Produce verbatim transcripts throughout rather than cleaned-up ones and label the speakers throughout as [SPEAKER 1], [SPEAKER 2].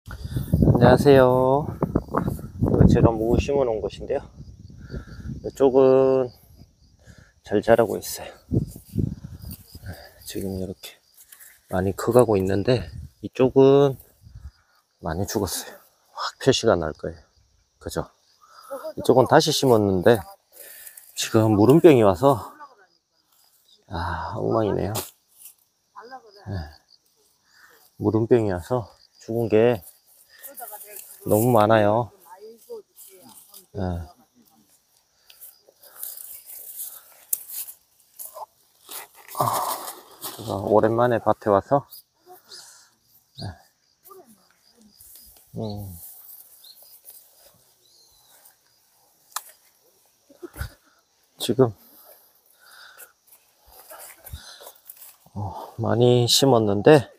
[SPEAKER 1] 안녕하세요. 이거 제가 무 심어 놓은 곳인데요. 이쪽은 잘 자라고 있어요. 지금 이렇게 많이 커가고 있는데 이쪽은 많이 죽었어요. 확 표시가 날 거예요. 그죠? 이쪽은 다시 심었는데 지금 무름병이 와서 아 엉망이네요. 네. 무름병이 와서 죽은 게 너무 많아요. 네. 제가 오랜만에 밭에 와서 네. 음. 지금 어, 많이 심었는데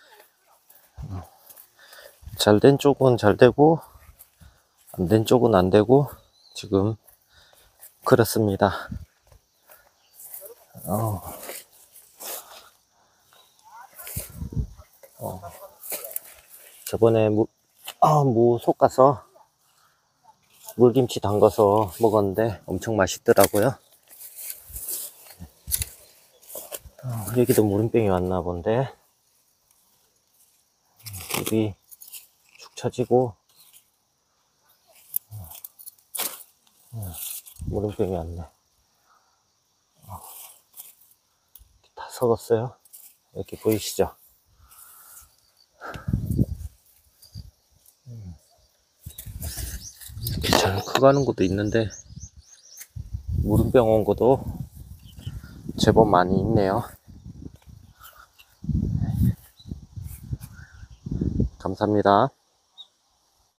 [SPEAKER 1] 잘 된 쪽은 잘 되고 안 된 쪽은 안 되고 지금 그렇습니다. 어. 어. 저번에 무, 아, 무 솎아서 물김치 담가서 먹었는데 엄청 맛있더라고요. 어, 여기도 무름병이 왔나 본데 물이 축 처지고 어, 무름병이 왔네. 어, 다 썩었어요. 이렇게 보이시죠? 잘 커가는 것도 있는데 무름병 온 것도 제법 많이 있네요. 감사합니다.